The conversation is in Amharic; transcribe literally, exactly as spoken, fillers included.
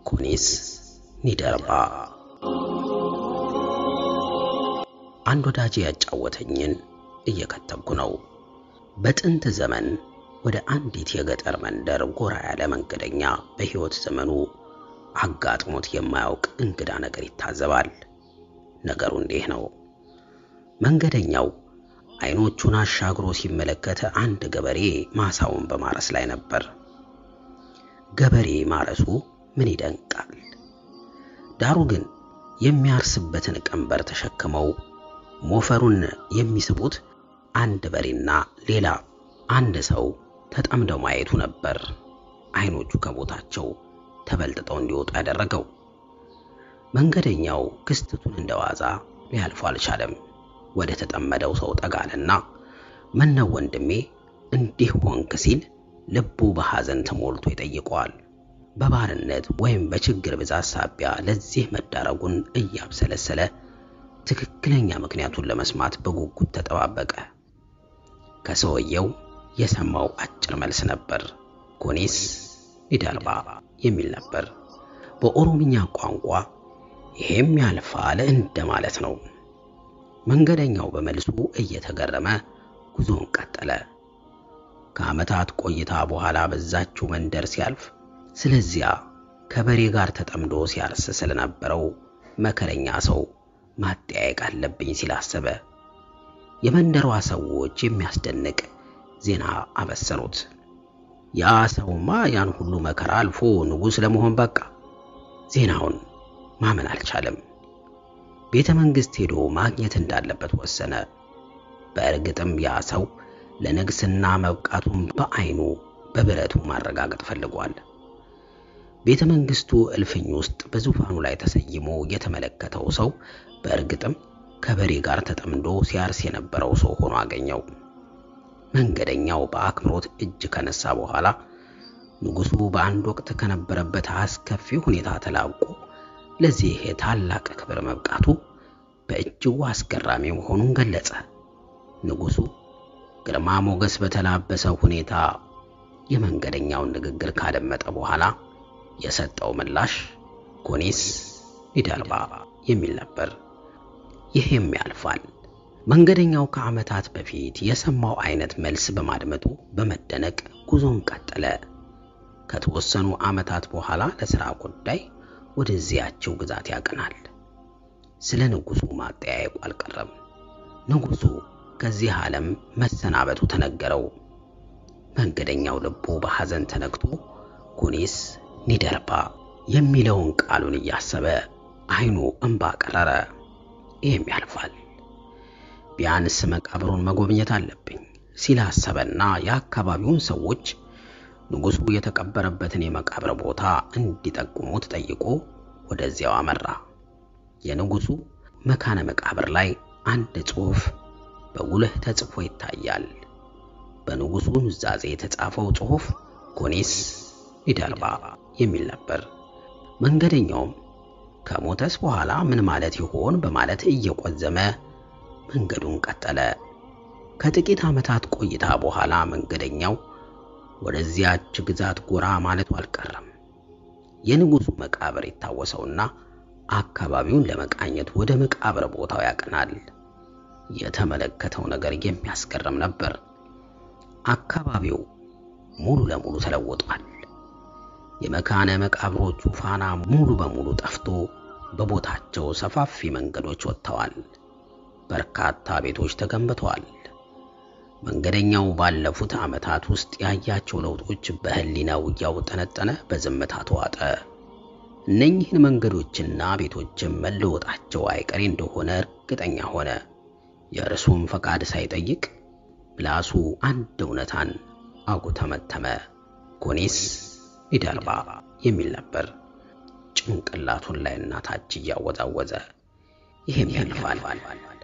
ኩኒስ ኒደርባ አንድ ወዳጄ ያጫወተኝን እየከተብኩ ነው። በጥንት ዘመን ወደ አንዲት የገጠር መንደር ጎራ ያለ መንገደኛ በህይወት ዘመኑ አጋጥሞት የማያውቅ እንግዳ ነገር ይታዘባል። ነገሩ እንዲህ ነው። መንገደኛው አይኖቹን አሻግሮ ሲመለከተ አንድ ገበሬ ማሳውን በማረስ ላይ ነበር። ገበሬ ማረሱ ምን ይደንቃል? ዳሩ ግን የሚያርስበትን ቀንበር ተሸክመው ሞፈሩን የሚስቡት አንድ በሬና ሌላ አንድ ሰው ተጠምደው ማየቱ ነበር አይኖቹ ከቦታቸው ተበልጥጠው እንዲወጡ ያደረገው። መንገደኛው ክስተቱን እንደዋዛ ሊያልፈው አልቻለም። ወደ ተጠመደው ሰው ጠጋለና ምነው ወንድሜ እንዲህ ሆንክ ሲል ልቡ በሐዘን ተሞልቶ ይጠይቀዋል። በባርነት ወይም በችግር ብዛት ሳቢያ ለዚህ መዳረጉን እያብሰለሰለ ትክክለኛ ምክንያቱን ለመስማት በጉጉት ተጠባበቀ። ከሰውየው የሰማው አጭር መልስ ነበር። ኩኒስ ኒደርባ የሚል ነበር። በኦሮምኛ ቋንቋ ይሄም ያልፋል እንደማለት ነው። መንገደኛው በመልሱ እየተገረመ ጉዞን ቀጠለ። ከዓመታት ቆይታ በኋላ በዛችው መንደር ሲያልፍ ስለዚያ ከበሬ ጋር ተጠምዶ ሲያርስ ስለነበረው መከረኛ ሰው ማጠያየቅ አለብኝ ሲል አሰበ። የመንደሯ ሰዎች የሚያስደንቅ ዜና አበሰሩት። ያ ሰውማ ያን ሁሉ መከራ አልፎ ንጉስ ለመሆን በቃ። ዜናውን ማመን አልቻለም። ቤተ መንግስት ሄዶ ማግኘት እንዳለበት ወሰነ። በእርግጥም ያ ሰው ለንግስና መብቃቱን በአይኑ በብረቱ ማረጋገጥ ፈልጓል። ቤተ መንግስቱ እልፍኝ ውስጥ በዙፋኑ ላይ ተሰይሞ የተመለከተው ሰው በእርግጥም ከበሬ ጋር ተጠምዶ ሲያርስ የነበረው ሰው ሆኖ አገኘው። መንገደኛው በአክብሮት እጅ ከነሳ በኋላ ንጉሱ በአንድ ወቅት ከነበረበት አስከፊ ሁኔታ ተላቆ ለዚህ ታላቅ ክብር መብቃቱ በእጅጉ አስገራሚ መሆኑን ገለጸ። ንጉሱ ግርማ ሞገስ በተላበሰው ሁኔታ የመንገደኛውን ንግግር ካደመጠ በኋላ የሰጠው ምላሽ ኩኒስ ኒደርባ የሚል ነበር። ይሄም ያልፋል። መንገደኛው ከዓመታት በፊት የሰማው አይነት መልስ በማድመጡ በመደነቅ ጉዞን ቀጠለ። ከተወሰኑ ዓመታት በኋላ ለሥራ ጉዳይ ወደዚያቸው ግዛት ያቀናል። ስለ ንጉሱ ማጠያየቁ አልቀረም። ንጉሱ ከዚህ ዓለም መሰናበቱ ተነገረው። መንገደኛው ልቡ በሐዘን ተነክቶ ኩኒስ ኒደርባ የሚለውን ቃሉን እያሰበ አይኑ እንባ ቀረረ። ይሄም ያልፋል፣ ቢያንስ መቃብሩን መጎብኘት አለብኝ ሲል አሰበና የአካባቢውን ሰዎች ንጉሱ የተቀበረበትን የመቃብር ቦታ እንዲጠቁሙት ጠይቆ ወደዚያው አመራ። የንጉሱ መካነ መቃብር ላይ አንድ ጽሑፍ በጉልህ ተጽፎ ይታያል። በንጉሱ ኑዛዜ የተጻፈው ጽሑፍ ኩኒስ ኒደርባ የሚል ነበር። መንገደኛውም ከሞተስ በኋላ ምን ማለት ይሆን በማለት እየቆዘመ መንገዱን ቀጠለ። ከጥቂት ዓመታት ቆይታ በኋላ መንገደኛው ወደዚያች ግዛት ጎራ ማለቱ አልቀረም። የንጉሱ መቃብር ይታወሰውና አካባቢውን ለመቃኘት ወደ መቃብር ቦታው ያቀናል። የተመለከተው ነገር የሚያስገርም ነበር። አካባቢው ሙሉ ለሙሉ ተለውጧል። የመካነ መቃብሮቹ ፋና ሙሉ በሙሉ ጠፍቶ በቦታቸው ሰፋፊ መንገዶች ወጥተዋል። በርካታ ቤቶች ተገንብተዋል። መንገደኛው ባለፉት ዓመታት ውስጥ ያያቸው ለውጦች በህሊናው ያውጠነጠነ በዝምታ ተዋጠ። እነኚህን መንገዶችና ቤቶችም መለወጣቸው አይቀሬ እንደሆነ እርግጠኛ ሆነ። የእርሱም ፈቃድ ሳይጠይቅ ምላሱ አንድ እውነታን አጉተመተመ። ኩኒስ ኒደርባ የሚል ነበር። ጭንቅላቱን ላይና ታች ያወዛወዘ። ይሄም ያልፋል